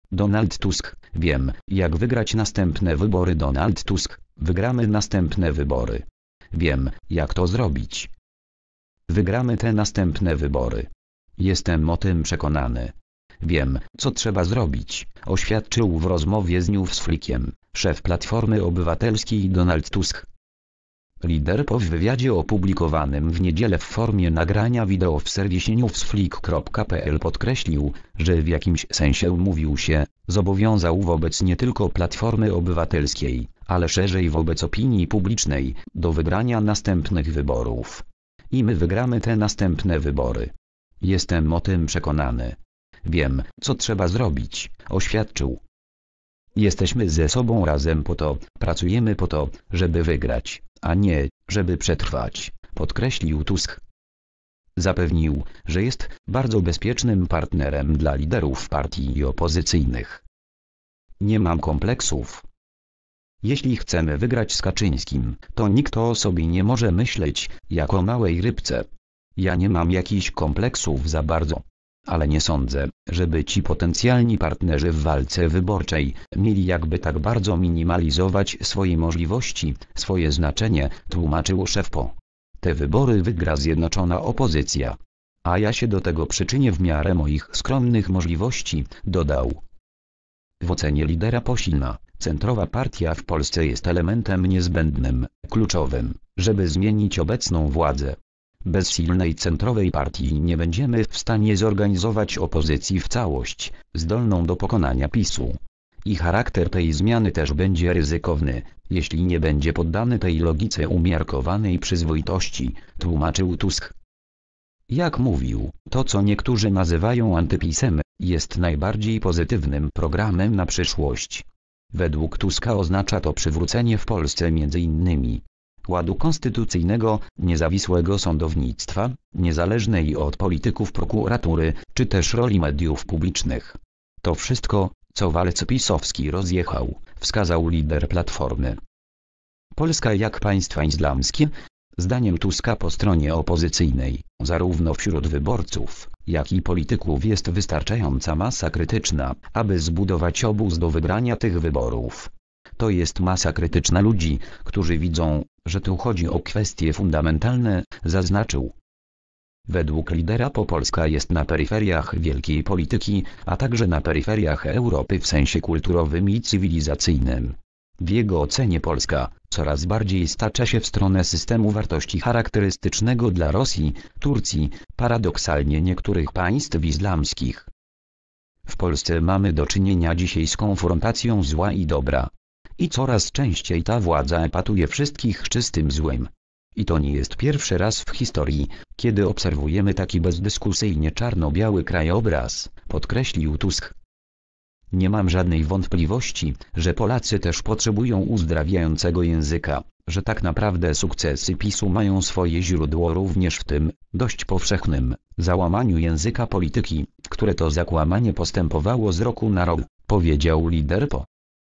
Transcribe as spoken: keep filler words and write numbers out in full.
Donald Tusk: wiem, jak wygrać następne wybory. Donald Tusk: wygramy następne wybory. Wiem, jak to zrobić. Wygramy te następne wybory. Jestem o tym przekonany. Wiem, co trzeba zrobić, oświadczył w rozmowie z Newsflickiem szef Platformy Obywatelskiej Donald Tusk. Lider po w wywiadzie opublikowanym w niedzielę w formie nagrania wideo w serwisie newsflick kropka p l podkreślił, że w jakimś sensie umówił się, zobowiązał wobec nie tylko Platformy Obywatelskiej, ale szerzej wobec opinii publicznej, do wygrania następnych wyborów. I my wygramy te następne wybory. Jestem o tym przekonany. Wiem, co trzeba zrobić, oświadczył. Jesteśmy ze sobą razem po to, pracujemy po to, żeby wygrać, a nie, żeby przetrwać, podkreślił Tusk. Zapewnił, że jest bardzo bezpiecznym partnerem dla liderów partii opozycyjnych. Nie mam kompleksów. Jeśli chcemy wygrać z Kaczyńskim, to nikt o sobie nie może myśleć, jak o małej rybce. Ja nie mam jakichś kompleksów za bardzo. Ale nie sądzę, żeby ci potencjalni partnerzy w walce wyborczej mieli jakby tak bardzo minimalizować swoje możliwości, swoje znaczenie, tłumaczył szef P O. Te wybory wygra zjednoczona opozycja. A ja się do tego przyczynię w miarę moich skromnych możliwości, dodał. W ocenie lidera P O silna, centrowa partia w Polsce jest elementem niezbędnym, kluczowym, żeby zmienić obecną władzę. Bez silnej centrowej partii nie będziemy w stanie zorganizować opozycji w całość, zdolną do pokonania PiSu. I charakter tej zmiany też będzie ryzykowny, jeśli nie będzie poddany tej logice umiarkowanej przyzwoitości, tłumaczył Tusk. Jak mówił, to co niektórzy nazywają antypisem, jest najbardziej pozytywnym programem na przyszłość. Według Tuska oznacza to przywrócenie w Polsce między innymi ładu konstytucyjnego, niezawisłego sądownictwa, niezależnej od polityków prokuratury, czy też roli mediów publicznych. To wszystko, co walec pisowski rozjechał, wskazał lider Platformy. Polska jak państwa islamskie? Zdaniem Tuska po stronie opozycyjnej, zarówno wśród wyborców, jak i polityków jest wystarczająca masa krytyczna, aby zbudować obóz do wygrania tych wyborów. To jest masa krytyczna ludzi, którzy widzą, że tu chodzi o kwestie fundamentalne, zaznaczył. Według lidera P O Polska jest na peryferiach wielkiej polityki, a także na peryferiach Europy w sensie kulturowym i cywilizacyjnym. W jego ocenie Polska coraz bardziej stacza się w stronę systemu wartości charakterystycznego dla Rosji, Turcji, paradoksalnie niektórych państw islamskich. W Polsce mamy do czynienia dzisiaj z konfrontacją zła i dobra. I coraz częściej ta władza epatuje wszystkich czystym złem. I to nie jest pierwszy raz w historii, kiedy obserwujemy taki bezdyskusyjnie czarno-biały krajobraz, podkreślił Tusk. Nie mam żadnej wątpliwości, że Polacy też potrzebują uzdrawiającego języka, że tak naprawdę sukcesy PiSu mają swoje źródło również w tym, dość powszechnym, załamaniu języka polityki, które to zakłamanie postępowało z roku na rok, powiedział lider P O.